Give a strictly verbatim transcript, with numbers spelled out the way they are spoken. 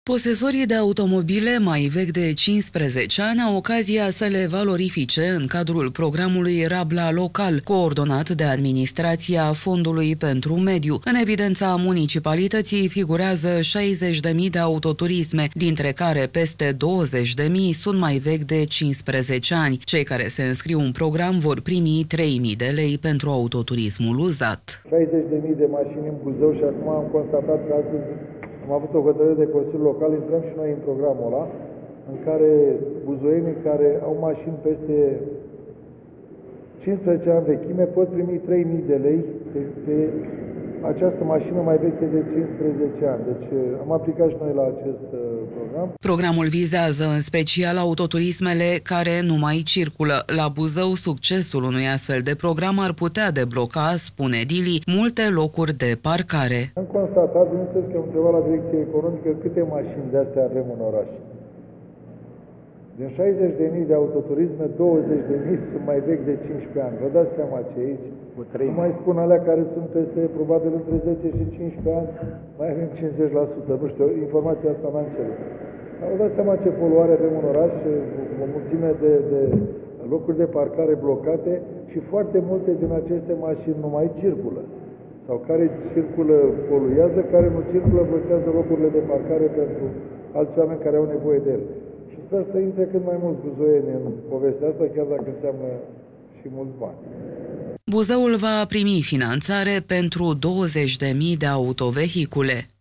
Posesorii de automobile mai vechi de cincisprezece ani au ocazia să le valorifice în cadrul programului Rabla Local, coordonat de Administrația Fondului pentru Mediu. În evidența municipalității figurează șaizeci de mii de autoturisme, dintre care peste douăzeci de mii sunt mai vechi de cincisprezece ani. Cei care se înscriu în program vor primi trei mii de lei pentru autoturismul uzat. șaizeci de mii de mașini în Buzău și acum am constatat că astăzi am avut o hotărâre de Consiliul Local, intrăm și noi în programul ăla, în care buzoienii care au mașini peste cincisprezece ani vechime pot primi trei mii de lei pe, pe această mașină mai veche de cincisprezece ani. Deci am aplicat și noi la acest uh, program. Programul vizează în special autoturismele care nu mai circulă. La Buzău, succesul unui astfel de program ar putea debloca, spune Dili, multe locuri de parcare. Am constatat, bineînțeles că am întrebat la Direcția Economică câte mașini de astea avem în oraș. Din șaizeci de mii de autoturisme, douăzeci de mii sunt mai vechi de cincisprezece ani. Vă dați seama ce aici? Nu mai spun alea care sunt peste, probabil, între zece și cincisprezece ani, mai avem cincizeci la sută. Nu știu, informația asta n-am cerut. Dar vă dați seama ce poluare avem în oraș, o mulțime de, de locuri de parcare blocate și foarte multe din aceste mașini nu mai circulă. Sau care circulă, poluează, care nu circulă, blochează locurile de parcare pentru alți oameni care au nevoie de ele. Și sper să intre cât mai mulți buzoieni în povestea asta, chiar dacă înseamnă și mulți bani. Buzăul va primi finanțare pentru douăzeci de mii de autovehicule.